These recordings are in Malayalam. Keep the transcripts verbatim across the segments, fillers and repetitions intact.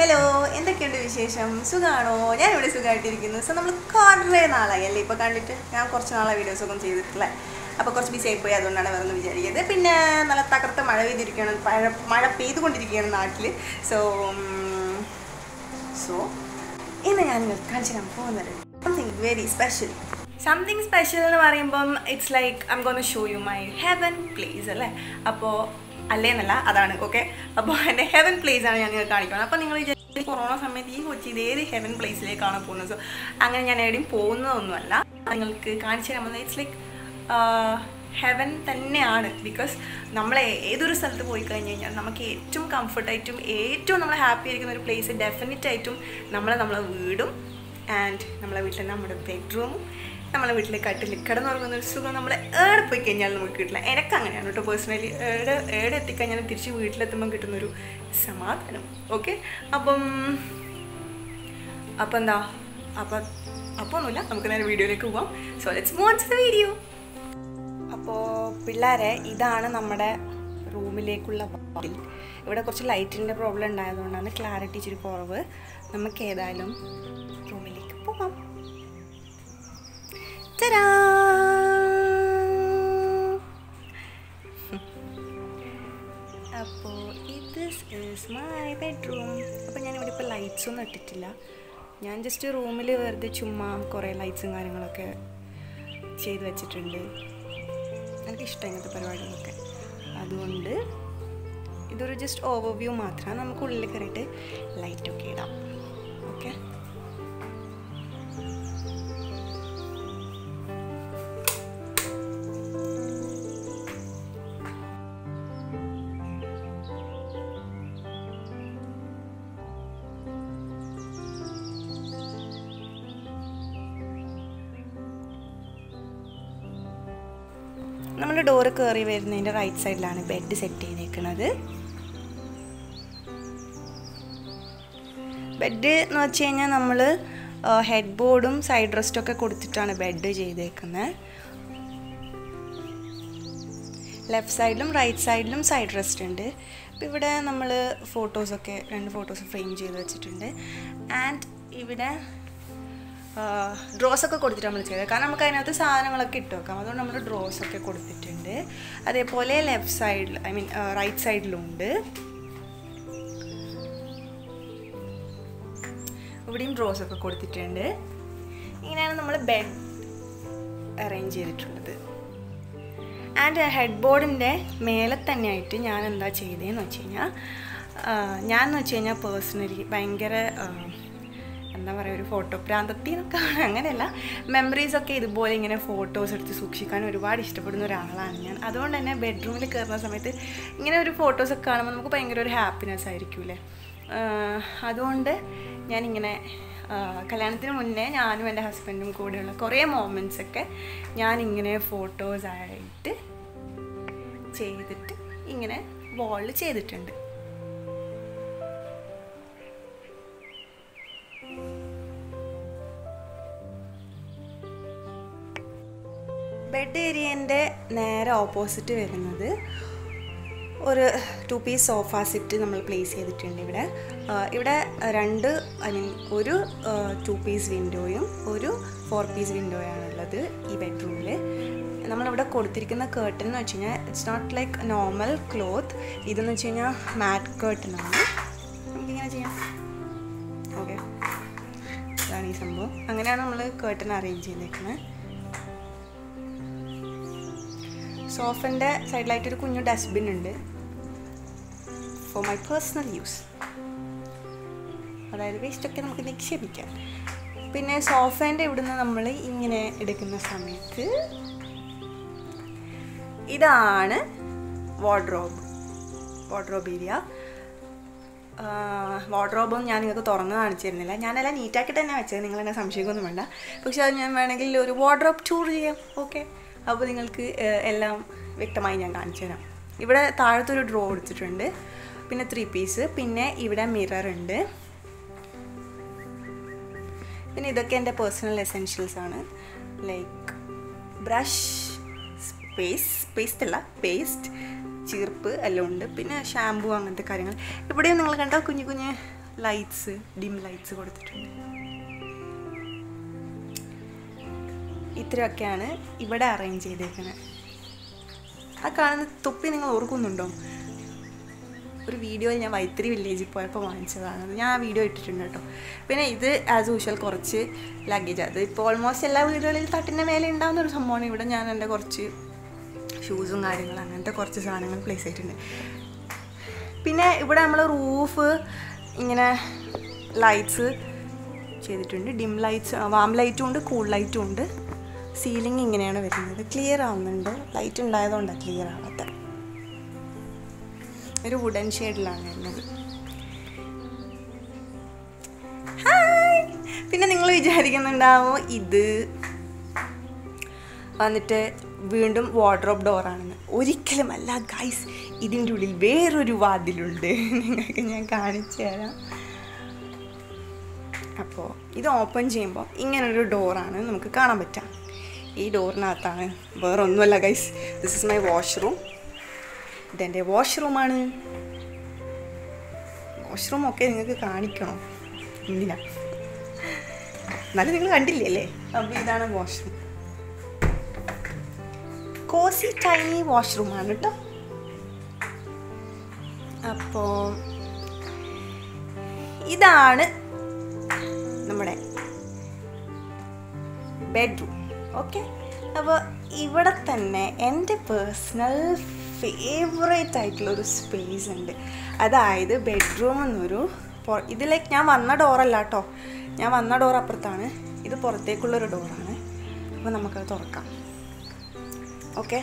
ഹലോ, എന്തൊക്കെയുണ്ട് വിശേഷം? സുഖാണോ? ഞാനിവിടെ സുഖമായിട്ടിരിക്കുന്നു. സോ നമ്മൾ കുറേ നാളായി അല്ലേ ഇപ്പോൾ കണ്ടിട്ട്. ഞാൻ കുറച്ച് നാളെ വീഡിയോസൊക്കെ ചെയ്തിട്ടില്ല. അപ്പോൾ കുറച്ച് ബിസി ആയിപ്പോയി, അതുകൊണ്ടാണ് വേറെ വിചാരിക്കുന്നത്. പിന്നെ നല്ല തകർത്ത് മഴ പെയ്തിരിക്കുകയാണ്, മഴ മഴ പെയ്തുകൊണ്ടിരിക്കുകയാണ് നാട്ടിൽ. സോ സോ ഇന്ന് ഞാൻ കാണിച്ചു തരാൻ പോകുന്നത് something very special. Something special എന്ന് പറയുമ്പം it's like I am gonna show you my heaven place അല്ലേ. അപ്പോൾ അല്ലേന്നല്ല, അതാണ്. ഓക്കെ, അപ്പോൾ എൻ്റെ ഹെവൻ പ്ലേസ് ആണ് ഞാൻ നിങ്ങൾക്ക് കാണിക്കുന്നത്. അപ്പോൾ നിങ്ങൾ വിചാരിച്ചു കൊറോണ സമയത്ത് ഈ കൊച്ചി ഇതേത് ഹെവൻ പ്ലേസിലേക്കാണ് പോകുന്നത്. സോ അങ്ങനെ ഞാൻ എവിടെയും പോകുന്നതൊന്നുമല്ല, നിങ്ങൾക്ക് കാണിച്ചു തരാൻ പോകുന്നത് ഇറ്റ്സ് ലൈക്ക് ഹെവൻ തന്നെയാണ്. ബിക്കോസ് നമ്മൾ ഏതൊരു സ്ഥലത്ത് പോയി കഴിഞ്ഞ് കഴിഞ്ഞാൽ നമുക്ക് ഏറ്റവും കംഫർട്ടായിട്ടും ഏറ്റവും നമ്മൾ ഹാപ്പി ആയിരിക്കുന്ന ഒരു പ്ലേസ് ഡെഫിനറ്റായിട്ടും നമ്മളെ നമ്മളെ വീടും ആൻഡ് നമ്മളെ വീട്ടിൽ നമ്മുടെ ബെഡ്റൂമും നമ്മളെ വീട്ടിൽ കട്ടിൽ കിടന്നുറങ്ങുന്ന ഒരു സുഖം നമ്മൾ ഏടെ പോയി കഴിഞ്ഞാൽ നമുക്ക് കിട്ടില്ല. എനിക്ക് അങ്ങനെയാണ് കേട്ടോ പേഴ്സണലി. ഏടെ ഏടെ എത്തിക്കഴിഞ്ഞാൽ തിരിച്ച് വീട്ടിലെത്തുമ്പോൾ കിട്ടുന്നൊരു സമാധാനം. ഓക്കെ, അപ്പം അപ്പം എന്താ അപ്പം അപ്പോൾ ഒന്നുമില്ല, നമുക്ക് നേരെ വീഡിയോയിലേക്ക് പോവാം. So let's move on to the video. അപ്പോൾ പിള്ളേരെ, ഇതാണ് നമ്മുടെ റൂമിലേക്കുള്ള വാതിൽ. ഇവിടെ കുറച്ച് ലൈറ്റിൻ്റെ പ്രോബ്ലം ഉണ്ടായതുകൊണ്ടാണ് ക്ലാരിറ്റി ഇച്ചിരി കുറവ്. നമുക്ക് ഏതായാലും റൂമിലേക്ക് പോവാം. Ta-da! അപ്പോൾ ദിസ് ഈസ് മൈ ബെഡ്റൂം. അപ്പോൾ ഞാനിവിടെ ഇപ്പോൾ ലൈറ്റ്സ് ഒന്നും ഇട്ടിട്ടില്ല. ഞാൻ ജസ്റ്റ് റൂമിൽ വെറുതെ ചുമ്മാ കുറേ ലൈറ്റ്സും കാര്യങ്ങളൊക്കെ ചെയ്ത് വെച്ചിട്ടുണ്ട്. എനിക്കിഷ്ടം ഇങ്ങനത്തെ പരിപാടികളൊക്കെ. അതുകൊണ്ട് ഇതൊരു ജസ്റ്റ് ഓവർവ്യൂ മാത്രമാണ്. നമുക്ക് ഉള്ളിൽ കയറിയിട്ട് ലൈറ്റൊക്കെ ഇടാം. ഓക്കെ, നമ്മൾ ഡോറ് കയറി വരുന്നതിൻ്റെ റൈറ്റ് സൈഡിലാണ് ബെഡ് സെറ്റ് ചെയ്തേക്കുന്നത്. ബെഡ് എന്ന് വെച്ച് കഴിഞ്ഞാൽ നമ്മൾ ഹെഡ് ബോർഡും സൈഡ് റെസ്റ്റൊക്കെ കൊടുത്തിട്ടാണ് ബെഡ് ചെയ്തേക്കുന്നത്. ലെഫ്റ്റ് സൈഡിലും റൈറ്റ് സൈഡിലും സൈഡ് റെസ്റ്റ് ഉണ്ട്. അപ്പോൾ ഇവിടെ നമ്മൾ ഫോട്ടോസൊക്കെ രണ്ട് ഫോട്ടോസ് ഫ്രെയിം ചെയ്ത് വെച്ചിട്ടുണ്ട്. ആൻഡ് ഇവിടെ ഡ്രോസൊക്കെ കൊടുത്തിട്ട് നമ്മൾ ചെയ്തത്, കാരണം നമുക്ക് അതിനകത്ത് സാധനങ്ങളൊക്കെ ഇട്ട് വെക്കാം. അതുകൊണ്ട് നമ്മൾ ഡ്രോസൊക്കെ കൊടുത്തിട്ടുണ്ട്. അതേപോലെ ലെഫ്റ്റ് സൈഡിൽ ഐ മീൻ റൈറ്റ് സൈഡിലുണ്ട്. ഇവിടെയും ഡ്രോസൊക്കെ കൊടുത്തിട്ടുണ്ട്. ഇങ്ങനെയാണ് നമ്മൾ ബെഡ് അറേഞ്ച് ചെയ്തിട്ടുള്ളത്. ആൻഡ് ഹെഡ് ബോർഡിൻ്റെ മേലെ തന്നെയായിട്ട് ഞാൻ എന്താ ചെയ്തതെന്ന് വെച്ച് കഴിഞ്ഞാൽ, ഞാൻ എന്ന് വെച്ച് കഴിഞ്ഞാൽ പേഴ്സണലി ഭയങ്കര എന്താ പറയുക, ഒരു ഫോട്ടോ പ്രാന്തത്തി എന്നൊക്കെ അങ്ങനെയല്ല, മെമ്മറീസൊക്കെ ഇതുപോലെ ഇങ്ങനെ ഫോട്ടോസ് എടുത്ത് സൂക്ഷിക്കാൻ ഒരുപാട് ഇഷ്ടപ്പെടുന്ന ഒരാളാണ് ഞാൻ. അതുകൊണ്ട് തന്നെ ബെഡ്റൂമിൽ കയറുന്ന സമയത്ത് ഇങ്ങനെ ഒരു ഫോട്ടോസൊക്കെ കാണുമ്പോൾ നമുക്ക് ഭയങ്കര ഒരു ഹാപ്പിനെസ് ആയിരിക്കുമല്ലേ. അതുകൊണ്ട് ഞാനിങ്ങനെ കല്യാണത്തിന് മുന്നേ ഞാനും എൻ്റെ ഹസ്ബൻഡും കൂടെയുള്ള കുറേ മൊമെൻറ്റ്സൊക്കെ ഞാനിങ്ങനെ ഫോട്ടോസായിട്ട് ചെയ്തിട്ട് ഇങ്ങനെ വാളിൽ ചെയ്തിട്ടുണ്ട്. ബെഡ് ഏരിയൻ്റെ നേരെ ഓപ്പോസിറ്റ് വരുന്നത് ഒരു ടു പീസ് സോഫ സെറ്റ് നമ്മൾ പ്ലേസ് ചെയ്തിട്ടുണ്ട്. ഇവിടെ ഇവിടെ രണ്ട് ഐ മീൻ ഒരു ടു പീസ് വിൻഡോയും ഒരു ഫോർ പീസ് വിൻഡോയാണുള്ളത് ഈ ബെഡ്റൂമിൽ. നമ്മളിവിടെ കൊടുത്തിരിക്കുന്ന കേർട്ടൻ എന്ന് വെച്ച് കഴിഞ്ഞാൽ it's not like normal cloth. ഇതെന്ന് വെച്ച് കഴിഞ്ഞാൽ മാറ്റ് കേർട്ടനാണ്. നമുക്കിങ്ങനെ ചെയ്യാം. ഓക്കെ, അതാണ് ഈ സംഭവം. അങ്ങനെയാണ് നമ്മൾ കേർട്ടൻ അറേഞ്ച് ചെയ്തേക്കുന്നത്. സോഫൻ്റെ സൈഡിലായിട്ടൊരു കുഞ്ഞു ഡസ്റ്റ്ബിൻ ഉണ്ട് ഫോർ മൈ പേഴ്സണൽ യൂസ്. അതായത് വേസ്റ്റൊക്കെ നമുക്ക് നിക്ഷേപിക്കാം. പിന്നെ സോഫേൻ്റെ ഇവിടുന്ന് നമ്മൾ ഇങ്ങനെ എടുക്കുന്ന സമയത്ത് ഇതാണ് വാർഡ്രോബ് വാർഡ്രോബ് ഏരിയ. വാർഡ്രോബും ഞാൻ നിങ്ങൾക്ക് തുറന്ന് കാണിച്ചു തരുന്നില്ല. ഞാനെല്ലാം നീറ്റാക്കിയിട്ട് തന്നെ വെച്ചത്, നിങ്ങളെന്നെ സംശയമൊന്നും വേണ്ട. പക്ഷെ അത് ഞാൻ വേണമെങ്കിൽ ഒരു വാർഡ്രോബ് ടൂർ ചെയ്യാം. ഓക്കെ, അപ്പോൾ നിങ്ങൾക്ക് എല്ലാം വ്യക്തമായി ഞാൻ കാണിച്ചു തരാം. ഇവിടെ താഴത്തൊരു ഡ്രോ കൊടുത്തിട്ടുണ്ട്, പിന്നെ ത്രീ പീസ്, പിന്നെ ഇവിടെ മിറർ ഉണ്ട്. പിന്നെ ഇതൊക്കെ എൻ്റെ പേഴ്സണൽ എസെൻഷ്യൽസ് ആണ്, ലൈക്ക് ബ്രഷ്, പേസ്റ്റ് പേസ്റ്റ് അല്ല പേസ്റ്റ് ചീർപ്പ് എല്ലാം ഉണ്ട്. പിന്നെ ഷാമ്പു അങ്ങനത്തെ കാര്യങ്ങൾ. ഇവിടെയും നിങ്ങൾ കണ്ട കുഞ്ഞു കുഞ്ഞ് ലൈറ്റ്സ് ഡിം ലൈറ്റ്സ് കൊടുത്തിട്ടുണ്ട്. ഇത്രയൊക്കെയാണ് ഇവിടെ അറേഞ്ച് ചെയ്തേക്കുന്നത്. ആ കാണുന്ന തൊപ്പി നിങ്ങൾ ഓർക്കുന്നുണ്ടോ? ഒരു വീഡിയോയിൽ ഞാൻ വൈത്തിരി വില്ലേജിൽ പോയപ്പോൾ വാങ്ങിച്ചതാണ്. ഞാൻ ആ വീഡിയോ ഇട്ടിട്ടുണ്ട് കേട്ടോ. പിന്നെ ഇത് ആസ് യൂഷ്വൽ കുറച്ച് ലഗേജ്. അത് ഇപ്പോൾ ഓൾമോസ്റ്റ് എല്ലാ വീടുകളിൽ തട്ടിൻ്റെ മേലെ ഉണ്ടാകുന്ന ഒരു സംഭവമാണ്. ഇവിടെ ഞാൻ എൻ്റെ കുറച്ച് ഷൂസും കാര്യങ്ങളും അങ്ങനത്തെ കുറച്ച് സാധനങ്ങൾ പ്ലേസ് ചെയ്തിട്ടുണ്ട്. പിന്നെ ഇവിടെ നമ്മൾ റൂഫ് ഇങ്ങനെ ലൈറ്റ്സ് ചെയ്തിട്ടുണ്ട്. ഡിം ലൈറ്റ്സ്, വാം ലൈറ്റും ഉണ്ട്, കൂൾ ലൈറ്റും ഉണ്ട്. സീലിംഗ് ഇങ്ങനെയാണ് വരുന്നത്. ക്ലിയർ ആവുന്നുണ്ട്. ലൈറ്റ് ഉണ്ടായതുകൊണ്ടാണ് ക്ലിയർ ആവാത്ത. ഒരു വുഡൻ ഷെയ്ഡിലാണ് വരുന്നത്. ഹായ്. പിന്നെ നിങ്ങൾ വിചാരിക്കുന്നുണ്ടാവോ ഇത് വന്നിട്ട് വീണ്ടും വാർഡ്രോബ് ഡോറാണെന്ന്. ഒരിക്കലുമല്ല ഗൈസ്, ഇതിൻ്റെ ഉള്ളിൽ വേറൊരു വാതിലുണ്ട്. നിങ്ങൾക്ക് ഞാൻ കാണിച്ചു തരാം. അപ്പോൾ ഇത് ഓപ്പൺ ചെയ്യുമ്പോൾ ഇങ്ങനൊരു ഡോറാണ് നമുക്ക് കാണാൻ പറ്റുക. ഈ ഡോറിനകത്താണ്, വേറെ ഒന്നുമല്ല guys, this is my washroom. ഇതെൻ്റെ വാഷ്റൂമാണ്. വാഷ്റൂമൊക്കെ നിങ്ങൾക്ക് കാണിക്കണോ? എന്തിനാ? എന്നാലും നിങ്ങൾ കണ്ടില്ലേ അല്ലേ? അപ്പോൾ ഇതാണ് വാഷ്റൂം. കോസി ടൈനി വാഷ്റൂമാണ് കേട്ടോ. അപ്പോൾ ഇതാണ് നമ്മുടെ ബെഡ്റൂം. ഓക്കെ, അപ്പോൾ ഇവിടെ തന്നെ എൻ്റെ പേഴ്സണൽ ഫേവറേറ്റ് ആയിട്ടുള്ളൊരു സ്പേസ് ഉണ്ട്. അതായത് ബെഡ്റൂം എന്നൊരു ഇതിലേക്ക് ഞാൻ വന്ന ഡോറല്ല കേട്ടോ, ഞാൻ വന്ന ഡോർ അപ്പുറത്താണ്. ഇത് പുറത്തേക്കുള്ളൊരു ഡോറാണ്. അപ്പോൾ നമുക്കത് തുറക്കാം. ഓക്കെ,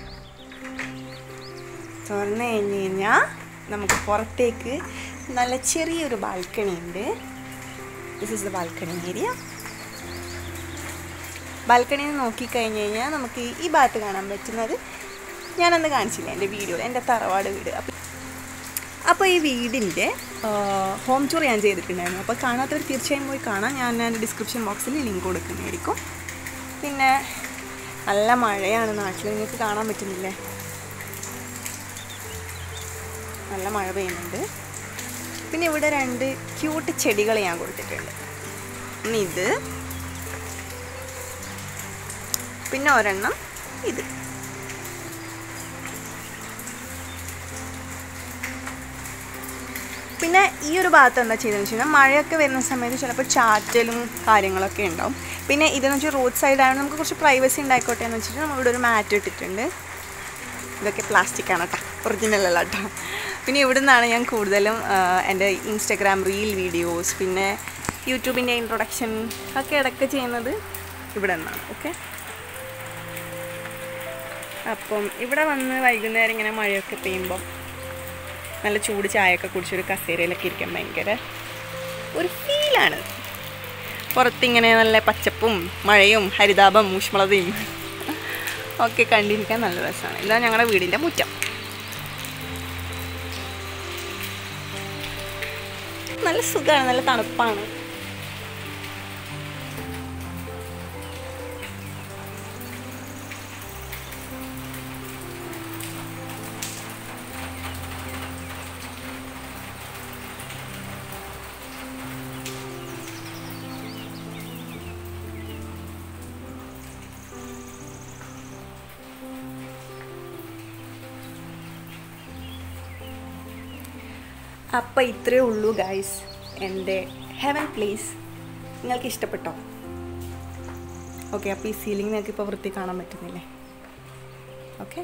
തുറന്നു കഴിഞ്ഞ് കഴിഞ്ഞാൽ നമുക്ക് പുറത്തേക്ക് നല്ല ചെറിയൊരു ബാൽക്കണി ഉണ്ട്. This is the balcony area. ബാൽക്കണിയിൽ നിന്ന് നോക്കിക്കഴിഞ്ഞ് കഴിഞ്ഞാൽ നമുക്ക് ഈ ഭാഗത്ത് കാണാൻ പറ്റുന്നത് ഞാനന്ന് കാണിച്ചില്ല എൻ്റെ വീഡിയോയിൽ, എൻ്റെ തറവാട് വീട്. അപ്പം അപ്പോൾ ഈ വീടിൻ്റെ ഹോം ടൂർ ഞാൻ ചെയ്തിട്ടുണ്ടായിരുന്നു. അപ്പോൾ കാണാത്തവർ തീർച്ചയായും പോയി കാണാം. ഞാൻ എൻ്റെ ഡിസ്ക്രിപ്ഷൻ ബോക്സിൽ ലിങ്ക് കൊടുക്കുന്നതായിരിക്കും. പിന്നെ നല്ല മഴയാണ് നാട്ടിൽ, നിങ്ങൾക്ക് കാണാൻ പറ്റുന്നില്ലേ? നല്ല മഴ പെയ്യുന്നുണ്ട്. പിന്നെ ഇവിടെ രണ്ട് ക്യൂട്ട് ചെടികൾ ഞാൻ കൊടുത്തിട്ടുണ്ട്. ഇത്, പിന്നെ ഒരെണ്ണം ഇത്. പിന്നെ ഈ ഒരു ഭാഗത്ത് എന്താ ചെയ്തതെന്ന് വെച്ച് കഴിഞ്ഞാൽ മഴയൊക്കെ വരുന്ന സമയത്ത് ചിലപ്പോൾ ചാറ്റലും കാര്യങ്ങളൊക്കെ ഉണ്ടാവും. പിന്നെ ഇതെന്ന് വെച്ചാൽ റോഡ് സൈഡാണ്, നമുക്ക് കുറച്ച് പ്രൈവസി ഉണ്ടായിക്കോട്ടെ എന്ന് വെച്ചിട്ട് നമ്മളിവിടെ ഒരു മാറ്റ് ഇട്ടിട്ടുണ്ട്. ഇതൊക്കെ പ്ലാസ്റ്റിക്കാണ് കേട്ടോ, ഒറിജിനൽ അല്ല കേട്ടോ. പിന്നെ ഇവിടെ നിന്നാണ് ഞാൻ കൂടുതലും എൻ്റെ ഇൻസ്റ്റഗ്രാം റീൽ വീഡിയോസ്, പിന്നെ യൂട്യൂബിൻ്റെ ഇൻട്രൊഡക്ഷൻ ഒക്കെ ഇടയ്ക്ക് ചെയ്യുന്നത് ഇവിടെ നിന്നാണ്. ഓക്കെ, അപ്പം ഇവിടെ വന്ന് വൈകുന്നേരം ഇങ്ങനെ മഴയൊക്കെ പെയ്യുമ്പം നല്ല ചൂട് ചായയൊക്കെ കുടിച്ചൊരു കസേരയിലൊക്കെ ഇരിക്കാൻ ഭയങ്കര ഒരു ഫീലാണ്. പുറത്തിങ്ങനെ നല്ല പച്ചപ്പും മഴയും ഹരിതാപം ഊഷ്മളതയും ഒക്കെ കണ്ടിരിക്കാൻ നല്ല രസമാണ്. ഇതാണ് ഞങ്ങളുടെ വീടിൻ്റെ മുറ്റം. നല്ല സുഖമാണ്, നല്ല തണുപ്പാണ്. അപ്പോൾ ഇത്രയേ ഉള്ളൂ ഗൈസ് എൻ്റെ ഹെവൻ പ്ലേസ്. നിങ്ങൾക്ക് ഇഷ്ടപ്പെട്ടോ? ഓക്കെ, അപ്പോൾ ഈ സീലിംഗ് നിങ്ങൾക്ക് ഇപ്പോൾ വൃത്തി കാണാൻ പറ്റുന്നില്ലേ? ഓക്കെ,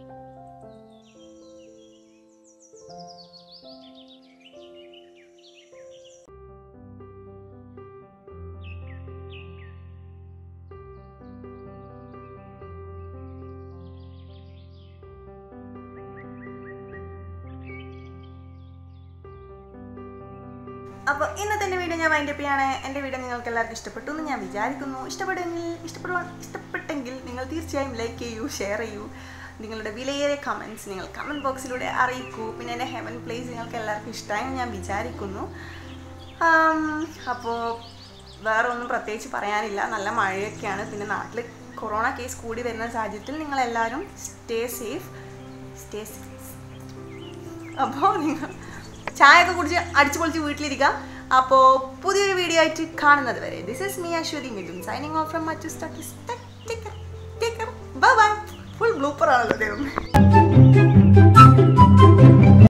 അപ്പോൾ ഇന്നത്തെ എൻ്റെ വീഡിയോ ഞാൻ വൈൻഡപ്പ് ചെയ്യാണ്. എൻ്റെ വീഡിയോ നിങ്ങൾക്ക് എല്ലാവർക്കും ഇഷ്ടപ്പെട്ടു എന്ന് ഞാൻ വിചാരിക്കുന്നു. ഇഷ്ടപ്പെട്ടെങ്കിൽ ഇഷ്ടപ്പെടുവാൻ ഇഷ്ടപ്പെട്ടെങ്കിൽ നിങ്ങൾ തീർച്ചയായും ലൈക്ക് ചെയ്യൂ, ഷെയർ ചെയ്യൂ. നിങ്ങളുടെ വിലയേറിയ കമൻറ്റ്സ് നിങ്ങൾ കമൻറ്റ് ബോക്സിലൂടെ അറിയിക്കൂ. പിന്നെ എൻ്റെ ഹെവൻ പ്ലേസ് നിങ്ങൾക്ക് എല്ലാവർക്കും ഇഷ്ടമായെന്ന് ഞാൻ വിചാരിക്കുന്നു. അപ്പോൾ വേറെ ഒന്നും പ്രത്യേകിച്ച് പറയാനില്ല. നല്ല മഴയൊക്കെയാണ്. പിന്നെ നാട്ടിൽ കൊറോണ കേസ് കൂടി വരുന്ന സാഹചര്യത്തിൽ നിങ്ങളെല്ലാവരും സ്റ്റേ സേഫ് സ്റ്റേ സേഫ് അപ്പോൾ നിങ്ങൾ ചായ ഒക്കെ കുടിച്ച് അടിച്ചു പൊളിച്ച് വീട്ടിലിരിക്കുക. അപ്പോൾ പുതിയൊരു വീഡിയോ ആയിട്ട് കാണുന്നത് വരെ this is me Aswathy Mithun signing off from Achus talkies. Bye bye. Full blooper ആണല്ലോ ദൈവം.